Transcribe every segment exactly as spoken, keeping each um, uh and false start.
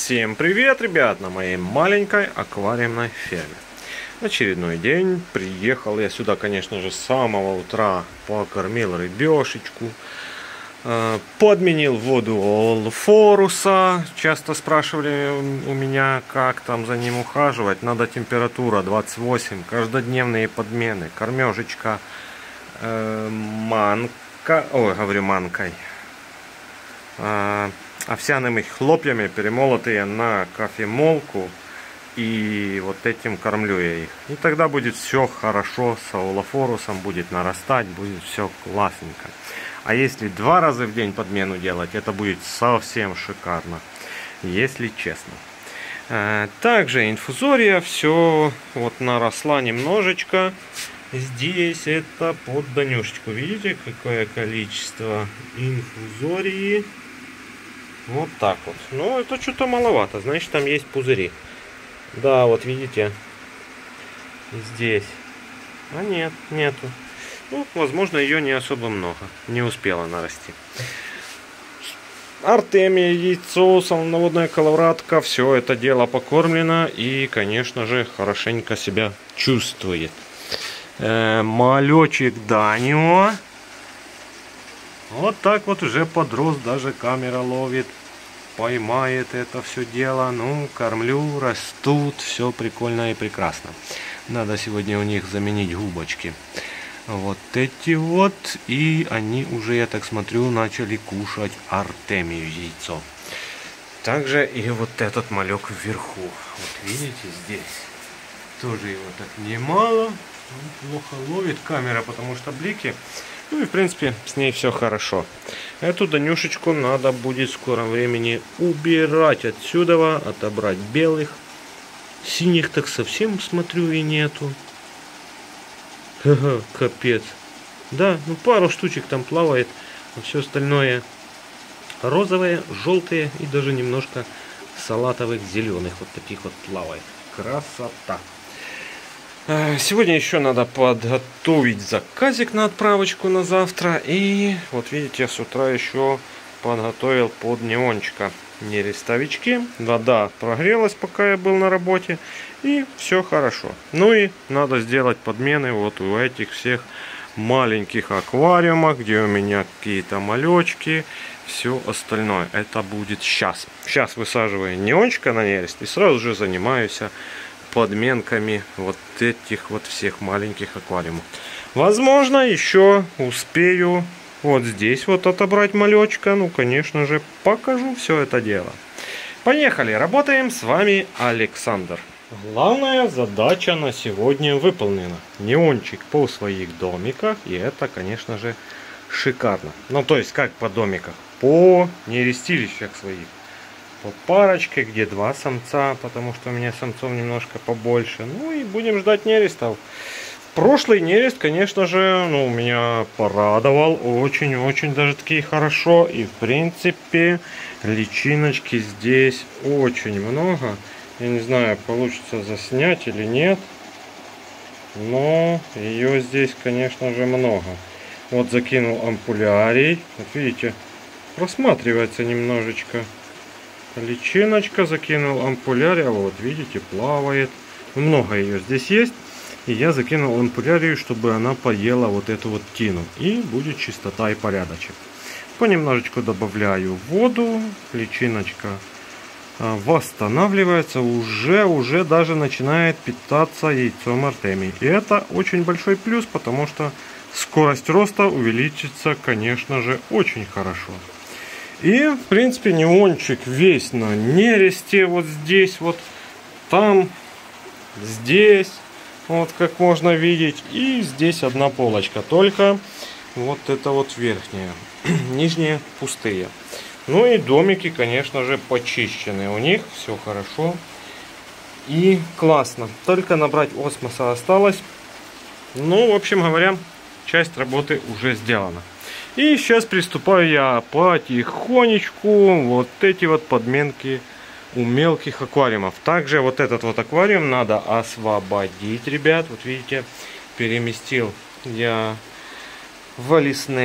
Всем привет, ребят, на моей маленькой аквариумной ферме. Очередной день. Приехал я сюда, конечно же, с самого утра. Покормил рыбешечку. Подменил воду Олфоруса. Часто спрашивали у меня, как там за ним ухаживать. Надо температура двадцать восемь. Каждодневные подмены. Кормежечка э, манка. Ой, говорю манкой. Э, овсяными хлопьями, перемолотые на кофемолку. И вот этим кормлю я их. И тогда будет все хорошо с Олфорусом. Будет нарастать, будет все классненько. А если два раза в день подмену делать, это будет совсем шикарно, если честно. Также инфузория, все вот наросла немножечко. Здесь это под Данюшечку. Видите, какое количество инфузории? Вот так вот. Но это что-то маловато, значит, там есть пузыри. Да, вот видите, здесь. А нет, нету. Ну, возможно, ее не особо много. Не успела нарасти. Артемия, яйцо, солоноводная коловратка. Все это дело покормлено. И, конечно же, хорошенько себя чувствует. Э, малечек Данио. Вот так вот уже подрос. Даже камера ловит. Поймает это все дело. Ну, кормлю, растут. Все прикольно и прекрасно. Надо сегодня у них заменить губочки. Вот эти вот, и они уже, я так смотрю, начали кушать Артемию яйцо. Также и вот этот малек вверху. Вот видите, здесь тоже его так немало. Он плохо ловит камера, потому что блики. Ну и в принципе с ней все хорошо. Эту Данюшечку надо будет в скором времени убирать отсюда, отобрать белых. Синих так совсем, смотрю, и нету. Ха-ха, капец. Да, ну пару штучек там плавает, а все остальное розовые, желтые и даже немножко салатовых, зеленых. Вот таких вот плавает. Красота. Сегодня еще надо подготовить заказик на отправочку на завтра. И вот видите, с утра еще подготовил под неончика нерестовички. Вода прогрелась, пока я был на работе. И все хорошо. Ну и надо сделать подмены вот у этих всех маленьких аквариумах, где у меня какие-то малечки. Все остальное. Это будет сейчас. Сейчас высаживаю неончика на нерест и сразу же занимаюсь подменками вот этих вот всех маленьких аквариумов. Возможно, еще успею вот здесь вот отобрать малечка. Ну, конечно же, покажу все это дело. Поехали, работаем. С вами Александр. Главная задача на сегодня выполнена. Неончик по своих домиках. И это, конечно же, шикарно. Ну, то есть, как по домиках? По нерестилищах своих. По парочке, где два самца, потому что у меня самцов немножко побольше. Ну и будем ждать нерестов. Прошлый нерест, конечно же, ну, меня порадовал очень-очень даже таки хорошо. И в принципе личиночки здесь очень много. Я не знаю, получится заснять или нет. Но ее здесь, конечно же, много. Вот закинул ампулярий. Вот видите, просматривается немножечко. Личиночка, закинул ампулярий. Вот видите, плавает. Много ее здесь есть. И я закинул ампулярию, чтобы она поела вот эту вот тину. И будет чистота и порядочек. Понемножечку добавляю воду. Личиночка восстанавливается. Уже, уже даже начинает питаться яйцом Артемии. И это очень большой плюс, потому что скорость роста увеличится, конечно же, очень хорошо. И, в принципе, неончик весь на нересте. Вот здесь, вот там, здесь. Вот как можно видеть. И здесь одна полочка. Только вот это вот верхняя. Нижние пустые. Ну и домики, конечно же, почищены. У них все хорошо. И классно. Только набрать осмоса осталось. Ну, в общем говоря, часть работы уже сделана. И сейчас приступаю я потихонечку вот эти вот подменки у мелких аквариумов. Также вот этот вот аквариум надо освободить, ребят. Вот видите, переместил я в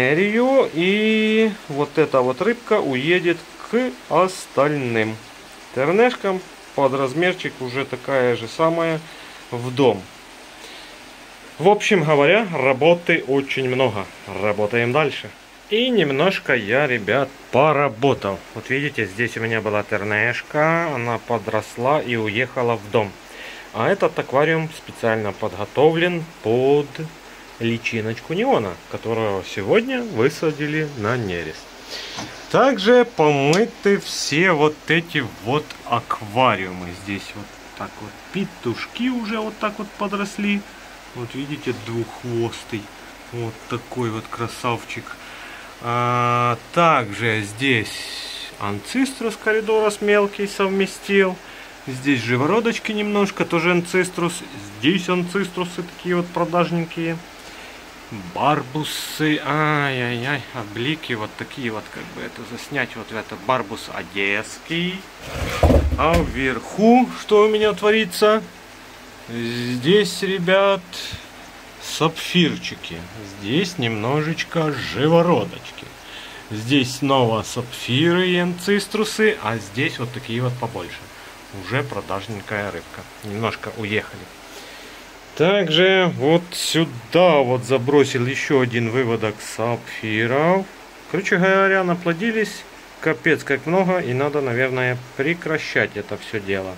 алиснерию. И вот эта вот рыбка уедет к остальным. тернешкам. Под размерчик уже такая же самая в дом. В общем говоря, работы очень много. Работаем дальше. И немножко я, ребят, поработал. Вот видите, здесь у меня была тернешка. Она подросла и уехала в дом. А этот аквариум специально подготовлен под личиночку неона, которую сегодня высадили на нерест. Также помыты все вот эти вот аквариумы. Здесь вот так вот петушки уже вот так вот подросли. Вот видите, двуххвостый. Вот такой вот красавчик. А, также здесь анциструс коридорас мелкий совместил. Здесь живородочки немножко, тоже анциструс. Здесь анциструсы такие вот продажненькие. Барбусы, ай-яй-яй, облики вот такие вот, как бы это заснять, вот это барбус одесский. А вверху что у меня творится? Здесь, ребят, сапфирчики. Здесь немножечко живородочки. Здесь снова сапфиры и анциструсы, а здесь вот такие вот побольше. Уже продажненькая рыбка. Немножко уехали. Также вот сюда вот забросил еще один выводок сапфиров. Короче говоря, наплодились капец как много, и надо, наверное, прекращать это все дело.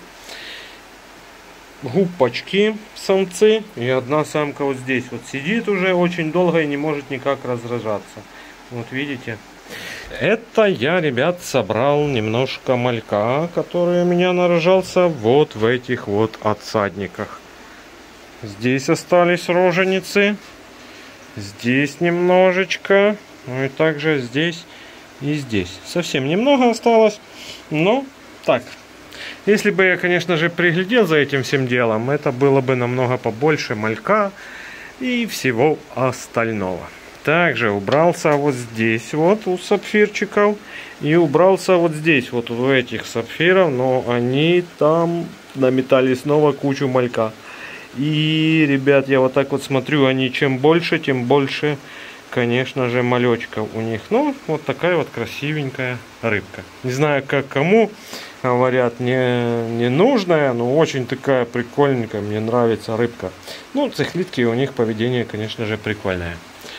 Гупочки самцы, и одна самка вот здесь вот сидит уже очень долго и не может никак разражаться. Вот видите. Это я, ребят, собрал немножко малька, который у меня нарожался вот в этих вот отсадниках. Здесь остались роженицы. Здесь немножечко. Ну и также здесь и здесь. Совсем немного осталось. Но так. Если бы я, конечно же, приглядел за этим всем делом, это было бы намного побольше малька и всего остального. Также убрался вот здесь вот у сапфирчиков. И убрался вот здесь вот у этих сапфиров. Но они там наметали снова кучу малька. И, ребят, я вот так вот смотрю, они чем больше, тем больше, конечно же, малечков у них. Ну, вот такая вот красивенькая рыбка. Не знаю, как кому, говорят, не, не нужная, но очень такая прикольненькая, мне нравится рыбка. Ну, цихлитки, у них поведение, конечно же, прикольное.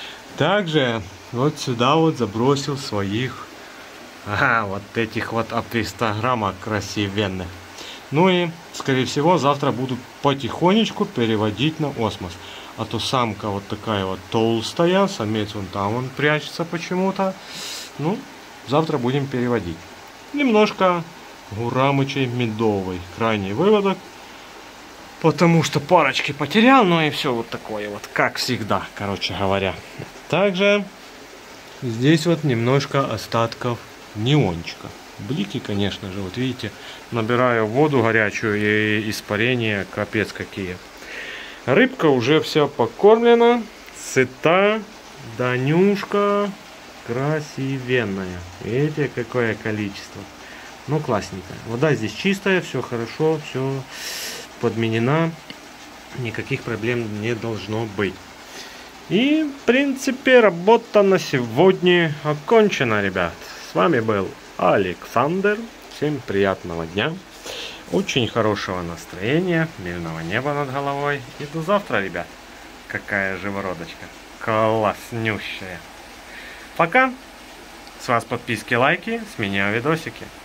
Также вот сюда вот забросил своих, ага, вот этих вот апистограммок красивенных. Ну и, скорее всего, завтра буду потихонечку переводить на осмос. А то самка вот такая вот толстая, самец вон там он прячется почему-то. Ну, завтра будем переводить. Немножко гурамычей медовый, крайний выводок. Потому что парочки потерял, ну и все вот такое вот, как всегда, короче говоря. Также здесь вот немножко остатков неончика. Блики, конечно же, вот видите, набираю воду горячую и испарения капец какие. Рыбка уже вся покормлена, сыта, данюшка красивенная. Видите, какое количество. Ну, классненько. Вода здесь чистая, все хорошо, все подменена. Никаких проблем не должно быть. И, в принципе, работа на сегодня окончена, ребят. С вами был Александр. Всем приятного дня. Очень хорошего настроения. Мирного неба над головой. И до завтра, ребят. Какая живородочка. Класснющая. Пока. С вас подписки, лайки. С меня видосики.